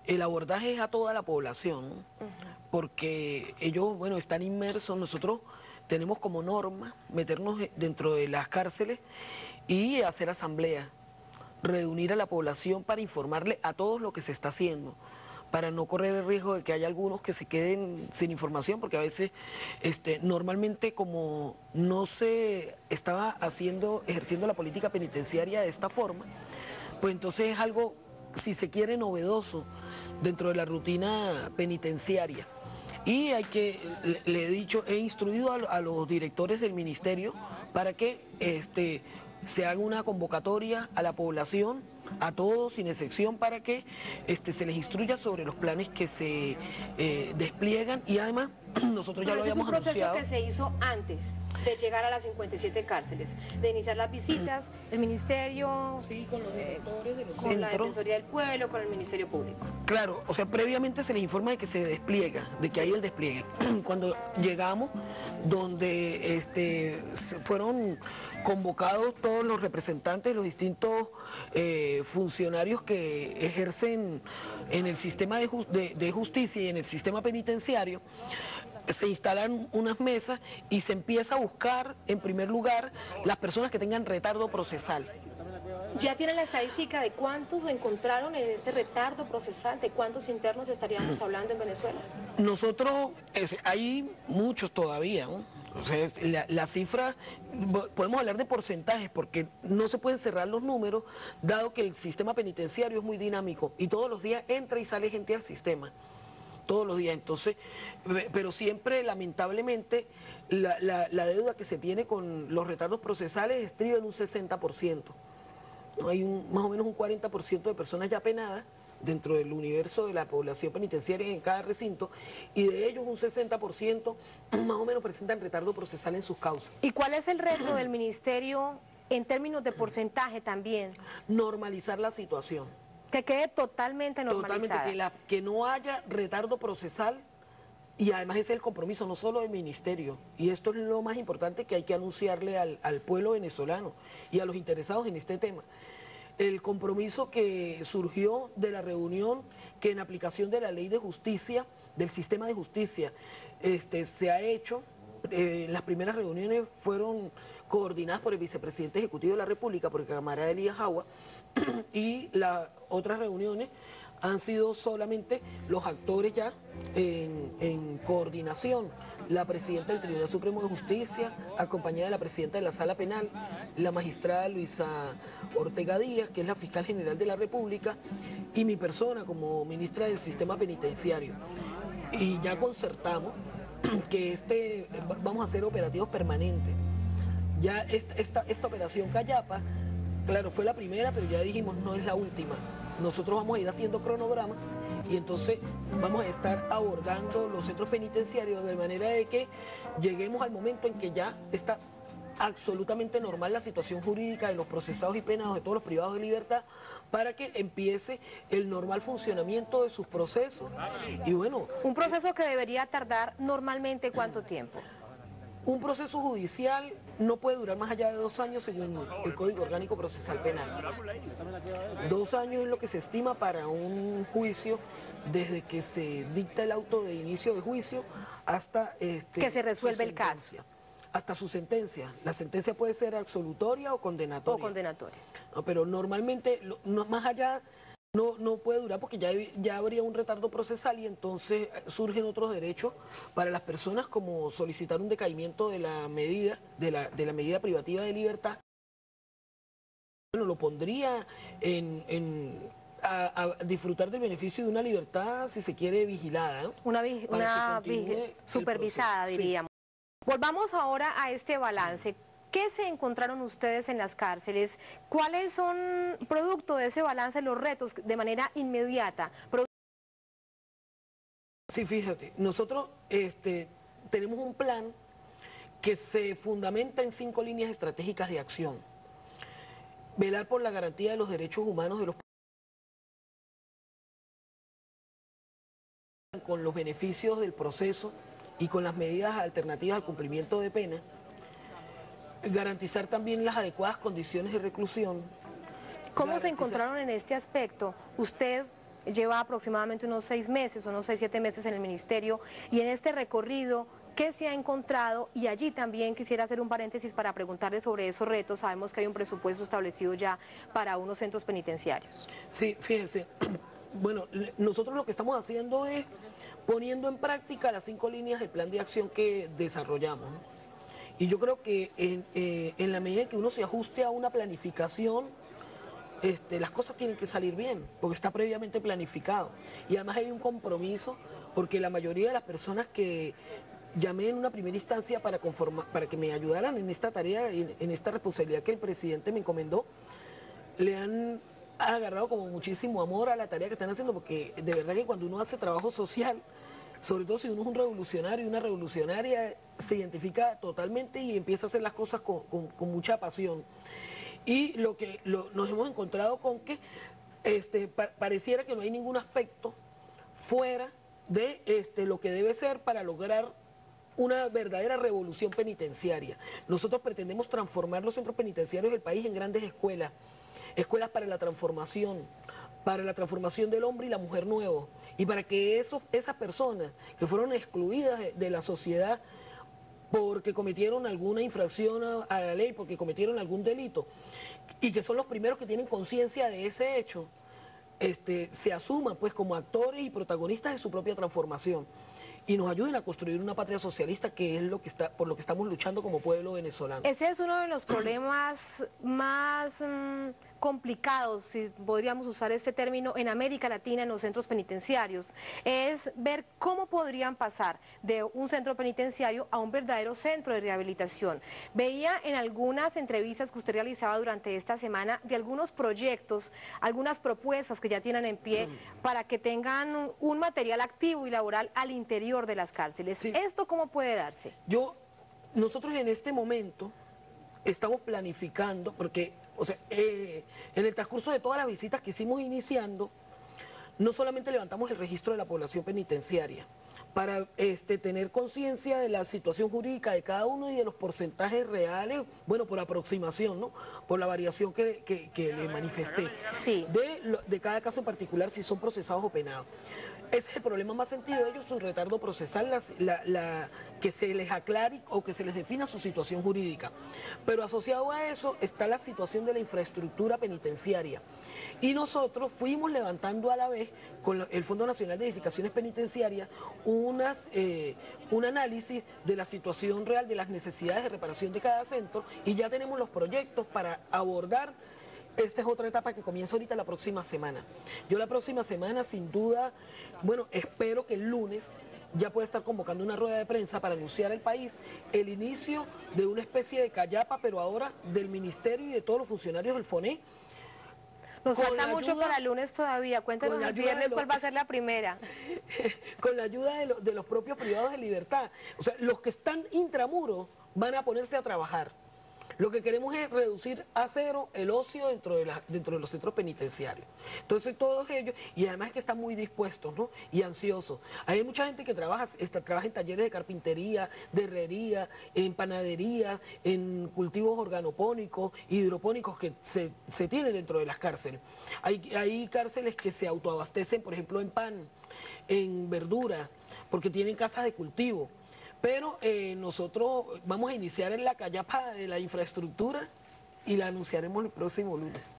el abordaje es a toda la población, porque ellos, bueno, están inmersos. Nosotros tenemos como norma meternos dentro de las cárceles y hacer asambleas, reunir a la población para informarle a todos lo que se está haciendo, para no correr el riesgo de que haya algunos que se queden sin información, porque a veces normalmente como no se estaba ejerciendo la política penitenciaria de esta forma, pues entonces es algo, si se quiere, novedoso dentro de la rutina penitenciaria. Y le he dicho, he instruido a los directores del ministerio para que se haga una convocatoria a la población, a todos sin excepción, para que se les instruya sobre los planes que se despliegan. Y además nosotros ya lo habíamos anunciado. Es un proceso que se hizo antes de llegar a las 57 cárceles, de iniciar las visitas, el ministerio, sí, con los directores de los con centros, la Defensoría del Pueblo, con el Ministerio Público. Claro, o sea, previamente se les informa de que se despliega, de que hay el despliegue. Cuando llegamos, donde fueron convocados todos los representantes de los distintos funcionarios que ejercen en el sistema de justicia y en el sistema penitenciario, se instalan unas mesas y se empieza a buscar, en primer lugar, las personas que tengan retardo procesal. ¿Ya tienen la estadística de cuántos encontraron en este retardo procesal? ¿De cuántos internos estaríamos hablando en Venezuela? Nosotros, hay muchos todavía, ¿no? O sea, la cifra, podemos hablar de porcentajes porque no se pueden cerrar los números, dado que el sistema penitenciario es muy dinámico y todos los días entra y sale gente al sistema. Todos los días, entonces, pero siempre, lamentablemente, la deuda que se tiene con los retardos procesales estriba en un 60%. ¿No? Hay más o menos un 40% de personas ya penadas dentro del universo de la población penitenciaria en cada recinto, y de ellos un 60% más o menos presentan retardo procesal en sus causas. ¿Y cuál es el reto del ministerio en términos de porcentaje también? Normalizar la situación. Que quede totalmente normalizada. Totalmente, que no haya retardo procesal, y además ese es el compromiso no solo del ministerio, y esto es lo más importante que hay que anunciarle al pueblo venezolano y a los interesados en este tema. El compromiso que surgió de la reunión que en aplicación de la ley de justicia, del sistema de justicia, se ha hecho. Las primeras reuniones fueron coordinadas por el vicepresidente ejecutivo de la República, por el camarada Elías Agua, y las otras reuniones han sido solamente los actores ya en coordinación. La presidenta del Tribunal Supremo de Justicia, acompañada de la presidenta de la Sala Penal, la magistrada Luisa Ortega Díaz, que es la fiscal general de la República, y mi persona como ministra del Sistema Penitenciario. Y ya concertamos que vamos a hacer operativos permanentes. Ya esta operación Cayapa, claro, fue la primera, pero ya dijimos no es la última. Nosotros vamos a ir haciendo cronogramas y entonces vamos a estar abordando los centros penitenciarios de manera de que lleguemos al momento en que ya está absolutamente normal la situación jurídica de los procesados y penados, de todos los privados de libertad, para que empiece el normal funcionamiento de sus procesos. Y bueno, un proceso que debería tardar normalmente ¿cuánto tiempo? Un proceso judicial no puede durar más allá de 2 años según el Código Orgánico Procesal Penal. 2 años es lo que se estima para un juicio, desde que se dicta el auto de inicio de juicio hasta que se resuelve el caso. Hasta su sentencia. La sentencia puede ser absolutoria o condenatoria. No, pero normalmente, más allá, no puede durar porque ya habría un retardo procesal y entonces surgen otros derechos para las personas, como solicitar un decaimiento de la medida, de la medida privativa de libertad. Bueno, lo pondría a disfrutar del beneficio de una libertad, si se quiere, vigilada, ¿no? Una supervisada, diríamos. Sí. Volvamos ahora a este balance. ¿Qué se encontraron ustedes en las cárceles? ¿Cuáles son, producto de ese balance, los retos de manera inmediata? Sí, fíjate, nosotros tenemos un plan que se fundamenta en 5 líneas estratégicas de acción. Velar por la garantía de los derechos humanos de los con los beneficios del proceso y con las medidas alternativas al cumplimiento de pena. Garantizar también las adecuadas condiciones de reclusión. ¿Cómo se encontraron en este aspecto usted lleva aproximadamente unos 6 meses, unos 6, 7 meses en el ministerio, y en este recorrido, ¿qué se ha encontrado? Y allí también quisiera hacer un paréntesis para preguntarle sobre esos retos. Sabemos que hay un presupuesto establecido ya para unos centros penitenciarios. Sí, fíjense, bueno, nosotros lo que estamos haciendo es poniendo en práctica las 5 líneas del plan de acción que desarrollamos, ¿no? Y yo creo que en la medida en que uno se ajuste a una planificación, las cosas tienen que salir bien, porque está previamente planificado. Y además hay un compromiso, porque la mayoría de las personas que llamé en una primera instancia para que me ayudaran en esta tarea, en esta responsabilidad que el presidente me encomendó, le han agarrado como muchísimo amor a la tarea que están haciendo, porque de verdad que cuando uno hace trabajo social, sobre todo si uno es un revolucionario y una revolucionaria, se identifica totalmente y empieza a hacer las cosas con mucha pasión. Y nos hemos encontrado con que pareciera que no hay ningún aspecto fuera de lo que debe ser para lograr una verdadera revolución penitenciaria. Nosotros pretendemos transformar los centros penitenciarios del país en grandes escuelas, escuelas para la transformación del hombre y la mujer nuevo, y para que esas personas que fueron excluidas de la sociedad porque cometieron alguna infracción a la ley, porque cometieron algún delito, y que son los primeros que tienen conciencia de ese hecho, se asuman pues como actores y protagonistas de su propia transformación y nos ayuden a construir una patria socialista, que es por lo que estamos luchando como pueblo venezolano. Ese es uno de los problemas más complicados, si podríamos usar este término, en América Latina, en los centros penitenciarios, es ver cómo podrían pasar de un centro penitenciario a un verdadero centro de rehabilitación. Veía en algunas entrevistas que usted realizaba durante esta semana de algunos proyectos, algunas propuestas que ya tienen en pie para que tengan un material activo y laboral al interior de las cárceles. Sí. ¿Esto cómo puede darse? Nosotros en este momento estamos planificando, porque en el transcurso de todas las visitas que hicimos iniciando, no solamente levantamos el registro de la población penitenciaria para tener conciencia de la situación jurídica de cada uno y de los porcentajes reales, bueno, por aproximación, ¿no? Por la variación que le manifesté, sí, de cada caso en particular, si son procesados o penados. Ese es el problema más sentido de ellos, su retardo procesal, que se les aclare o que se les defina su situación jurídica. Pero asociado a eso está la situación de la infraestructura penitenciaria. Y nosotros fuimos levantando a la vez, con el Fondo Nacional de Edificaciones Penitenciarias, un análisis de la situación real, de las necesidades de reparación de cada centro, y ya tenemos los proyectos para abordar. Esta es otra etapa que comienza ahorita la próxima semana. Yo la próxima semana, sin duda, bueno, espero que el lunes ya pueda estar convocando una rueda de prensa para anunciar al país el inicio de una especie de callapa, pero ahora del Ministerio y de todos los funcionarios del FONE. Nos falta mucho para el lunes todavía. Cuéntanos el viernes cuál va a ser la primera. Con la ayuda de los propios privados de libertad. O sea, los que están intramuros van a ponerse a trabajar. Lo que queremos es reducir a cero el ocio dentro de los centros penitenciarios. Entonces todos ellos, y además que están muy dispuestos, ¿no? Y ansiosos. Hay mucha gente que trabaja en talleres de carpintería, de herrería, en panadería, en cultivos organopónicos, hidropónicos que se tienen dentro de las cárceles. Hay cárceles que se autoabastecen, por ejemplo, en pan, en verdura, porque tienen casas de cultivo. Pero nosotros vamos a iniciar en la callapa de la infraestructura y la anunciaremos el próximo lunes.